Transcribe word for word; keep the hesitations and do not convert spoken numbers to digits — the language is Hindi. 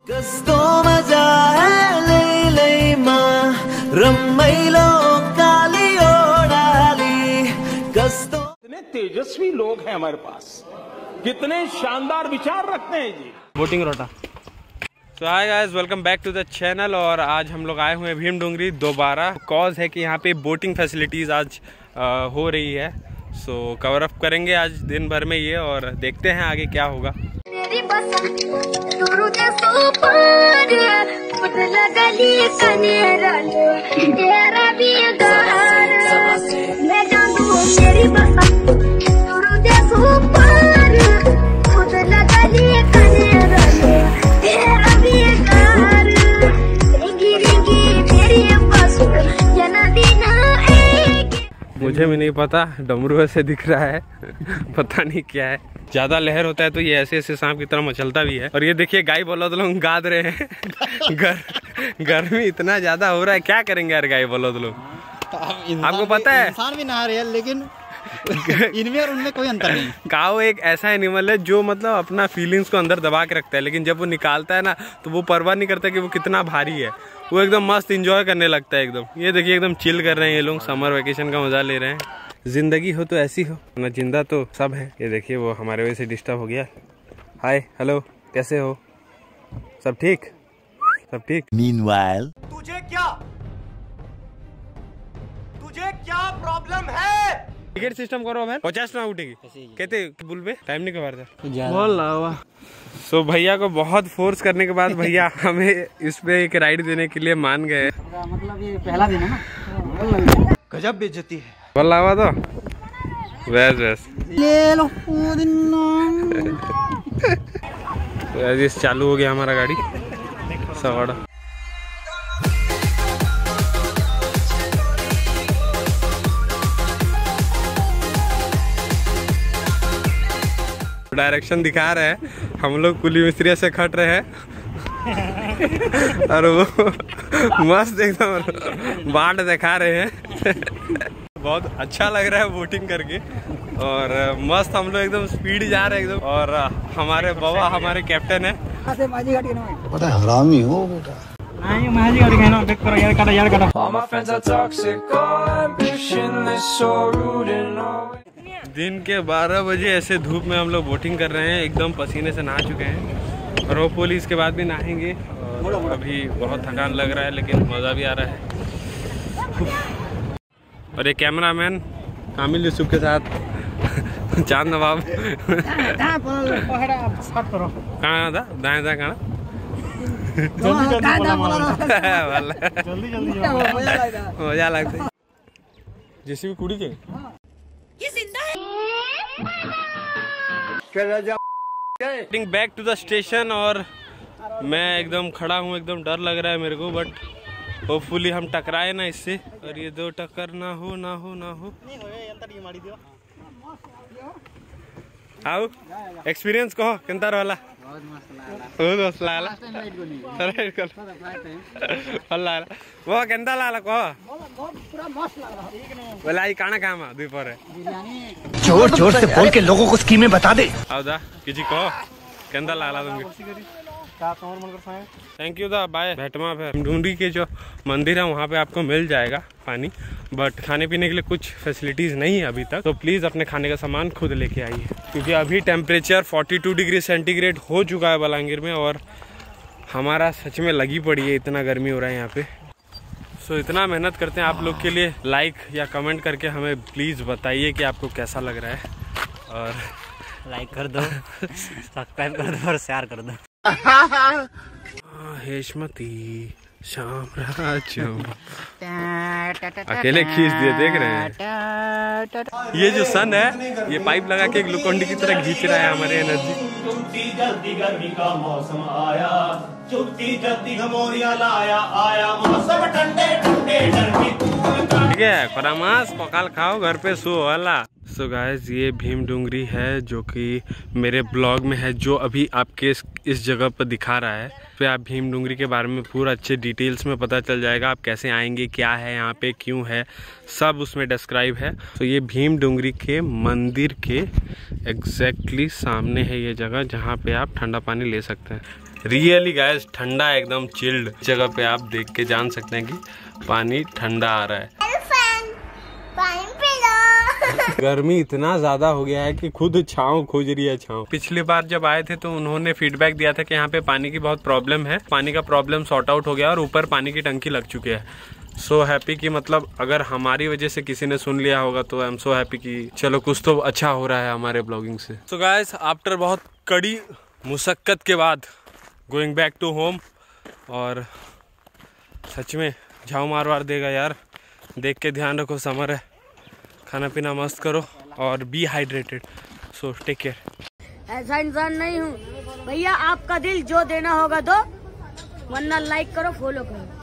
कितने तेजस्वी लोग हैं हमारे पास, कितने शानदार विचार रखते हैं जी। बोटिंग रोटा। So hi guys, welcome back to the channel. और आज हम लोग आए हुए हैं भीम डोंगरी दोबारा। कॉज है कि यहाँ पे बोटिंग फैसिलिटीज़ आज आ, हो रही है। सो कवर अप करेंगे आज दिन भर में ये, और देखते हैं आगे क्या होगा। मुझे भी नहीं पता, डमरू ऐसे दिख रहा है पता नहीं क्या है। ज्यादा लहर होता है तो ये ऐसे ऐसे सांप की तरह मचलता भी है। और ये देखिए गाय बलौद लोग गाद रहे हैं। गर, गर्मी इतना ज्यादा हो रहा है, क्या करेंगे यार गाय बलौद लोग। आपको पता है इंसान भी नहा रहे हैं, लेकिन इनमें और उनमें कोई अंतर नहीं। काऊ एक ऐसा एनिमल है जो मतलब अपना फीलिंग्स को अंदर दबा के रखता है, लेकिन जब वो निकालता है ना तो वो परवाह नहीं करता कि वो कितना भारी है। वो एकदम मस्त एंजॉय करने लगता है एकदम। ये देखिए एकदम चिल कर रहे हैं ये लोग, समर वेकेशन का मजा ले रहे हैं। जिंदगी हो तो ऐसी हो ना, जिंदा तो सब है। ये देखिए वो हमारे वजह से डिस्टर्ब हो गया। हाय हेलो, कैसे हो? सब ठीक, सब ठीक। Meanwhile, तुझे क्या तुझे क्या प्रॉब्लम है? टिकट सिस्टम करो भाई, पचास ना उठेगी कहते बुल पे टाइम नहीं कबार था। सो so, भैया को बहुत फोर्स करने के बाद भैया हमें इस पे एक राइड देने के लिए मान गए। मतलब ये पहला दिन है ना, गजब बेइज्जती है। बोल लावा तो वैस वैस ले लो। तो चालू हो गया हमारा गाड़ी सवाड़ा। डायरेक्शन दिखा रहे हैं, हम लोग कुली मिस्त्री से खट रहे हैं और वो मस्त एकदम बाट दिखा रहे हैं। बहुत अच्छा लग रहा है बोटिंग करके, और मस्त हम लोग एकदम स्पीड जा रहे हैं एकदम। और हमारे बाबा हमारे कैप्टन है। बड़ा हरामी हो बेटा। दिन के बारह बजे ऐसे धूप में हम लोग बोटिंग कर रहे हैं, एकदम पसीने से नहा चुके हैं। और वो पुलिस के बाद भी नहाएंगे। और अभी बहुत थकान लग रहा है, लेकिन मज़ा भी आ रहा है। और एक कैमरामैन कामिल यूसुफ के साथ चांद नवाब। कहाँ था दाएं दाएं कहाँ? मजा लगता है जैसे भी कुड़ी के बैक टू द स्टेशन। और मैं एकदम खड़ा हूँ, एकदम डर लग रहा है मेरे को, बट होपफुली हम टकराए ना इससे, और ये दो टक्कर ना हो ना हो ना हो। आओ एक्सपीरियंस कहो केंता रहला? बहुत मस्त लागला। वो केंता लागला कहो? पूरा मस्त लागला। बोला आई काना काम है दुई पर जोर जोर से बोल के लोगों को स्कीमें बता दे। आओ दा किसी कहो केंता लागला तुमके? थैंक यू दा, बाय। भेटमा फिर ढूंढी के जो मंदिर है वहाँ पे आपको मिल जाएगा पानी, बट खाने पीने के लिए कुछ फैसिलिटीज़ नहीं है अभी तक। तो प्लीज़ अपने खाने का सामान खुद लेके आइए, क्योंकि अभी टेम्परेचर बयालीस डिग्री सेंटीग्रेड हो चुका है बलांगीर में, और हमारा सच में लगी पड़ी है, इतना गर्मी हो रहा है यहाँ पे। सो so, इतना मेहनत करते हैं आप लोग के लिए। लाइक या कमेंट करके हमें प्लीज़ बताइए कि आपको कैसा लग रहा है, और लाइक कर दो, सब्सक्राइब कर दो और शेयर कर दो। हेशमती शाम राजम अकेले खींच दिए, देख रहे हैं? ये जो सन है ये पाइप लगा के ग्लूकोन डी की तरह खींच रहा है हमारे एनर्जी। चुपती जल्दी गर्मी का मौसम आया, चुपती जल्दी घमोरिया लाया आया, मौसम ठंडे ठंडे गर्मी। ठीक है, परामास पकाल खाओ, घर पे सो वाला। सो गाइस, ये भीम डोंगरी है जो कि मेरे ब्लॉग में है, जो अभी आपके इस, इस जगह पर दिखा रहा है। फिर आप भीम डोंगरी के बारे में पूरा अच्छे डिटेल्स में पता चल जाएगा, आप कैसे आएंगे, क्या है यहाँ पे, क्यों है, सब उसमें डिस्क्राइब है। तो ये भीम डोंगरी के मंदिर के एग्जैक्टली सामने है ये जगह, जहाँ पे आप ठंडा पानी ले सकते हैं। रियली गाइस ठंडा एकदम चिल्ड जगह पे आप देख के जान सकते हैं कि पानी ठंडा आ रहा है। गर्मी इतना ज्यादा हो गया है कि खुद छांव खोज रही है छांव। पिछली बार जब आए थे तो उन्होंने फीडबैक दिया था कि यहाँ पे पानी की बहुत प्रॉब्लम है, पानी का प्रॉब्लम सॉर्ट आउट हो गया और ऊपर पानी की टंकी लग चुकी है। सो so हैप्पी कि मतलब अगर हमारी वजह से किसी ने सुन लिया होगा तो आई एम सो हैप्पी कि चलो कुछ तो अच्छा हो रहा है हमारे ब्लॉगिंग से। सो गाइस आफ्टर बहुत कड़ी मुशक्कत के बाद गोइंग बैक टू होम, और सच में झाव मार वार देगा यार, देख के ध्यान रखो, समर है, खाना पीना मस्त करो और be hydrated. So take care. ऐसा इंसान नहीं हूँ भैया, आपका दिल जो देना होगा दो, वरना लाइक करो फॉलो करो।